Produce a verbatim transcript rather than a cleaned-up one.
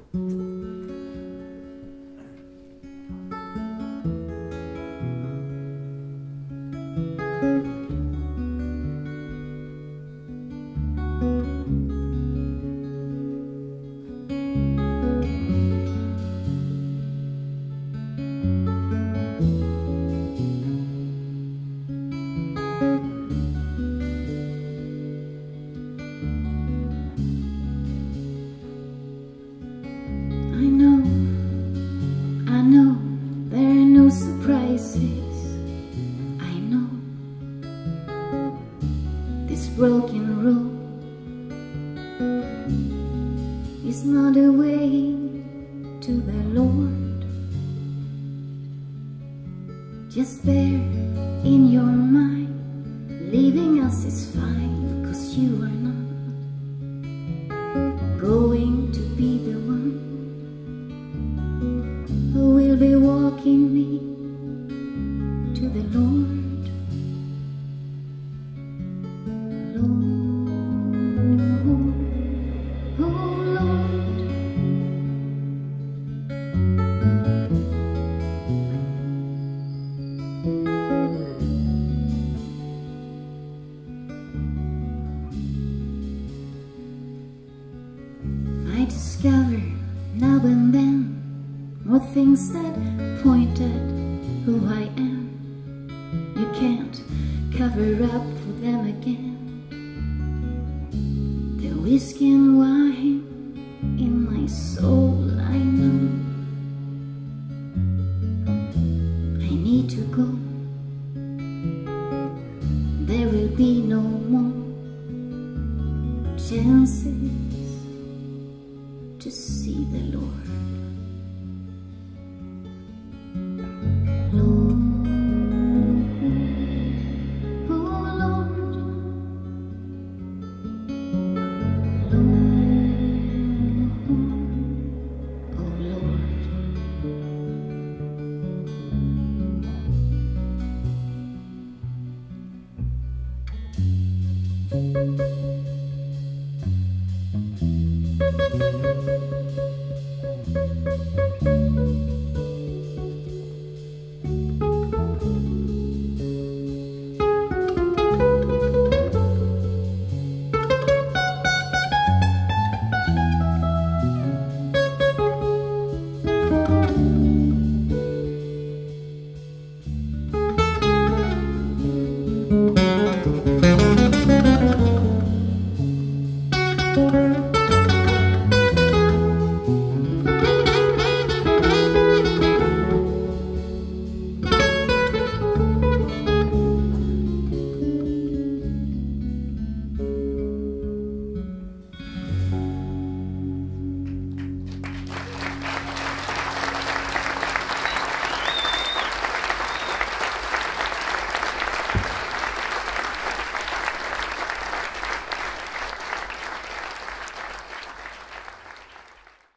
I know, I know, there are no surprises. I know this broken road is not a way to the Lord. Just bear in your mind, leaving us is fine, 'cause you are not going to be the one who will be walking me to the Lord. Lord, oh Lord, I discover now and then more things that point at who I am. You can't cover up for them again. The whiskey and wine in my soul, I know. I need to go. There will be no more chances to see the Lord. Thank you.